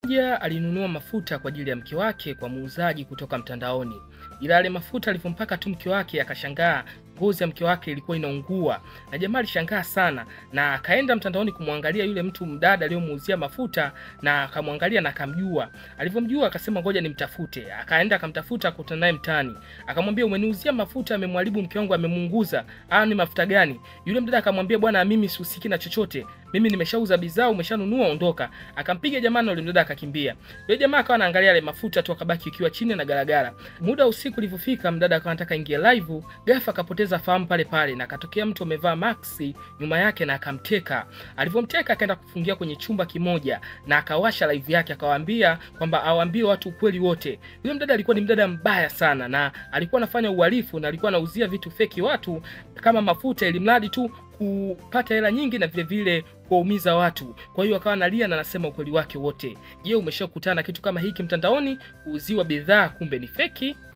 mmoja alinunua mafuta kwa ajili ya mke wake kwa muuzaji kutoka mtandaoni. Ila yale mafuta alipompaka tu mke wake akashangaa ngozi ya mke wake ilikuwa inaungua. Na jamaa alishangaa sana na akaenda mtandaoni kumwangalia yule mtu mdada aliyomuuzia mafuta na akamwangalia na akamjua. Alipomjua akasema ngoja nimtafute. Akaenda akamtafuta akakutana naye mtaani. Akamwambia umeniuzia mafuta amemharibu mke wangu amemuunguza. Ni mafuta gani? Yule mdada akamwambia bwana mimi sihusiki na chochote. Mimi nimeshauza bidhaa umeshanunua ondoka. Akampiga jamaa na yule mdada akakimbia. Yule jamaa akawa anaangalia yale mafuta tu akabaki ikiwa chini na garagara. Muda usiku ulipofika mdada akawa anataka ingie live, ghafla akapoteza fahamu pale pale na akatokea mtu amevaa maxi nyuma yake na akamteka. Alipomteka akaenda kufungia kwenye chumba kimoja na akawasha live yake akawaambia kwamba awaambie watu ukweli wote. Yule mdada alikuwa ni mdada mbaya sana na alikuwa anafanya uhalifu na alikuwa anauzia vitu feki watu kama mafuta ili mradi tu kupata hela nyingi na vile vile kuumiza watu. Kwa hiyo akawa analia na anasema ukweli wake wote. Je, umeshakutana kitu kama hiki mtandaoni? Kuuziwa bidhaa kumbe ni feki?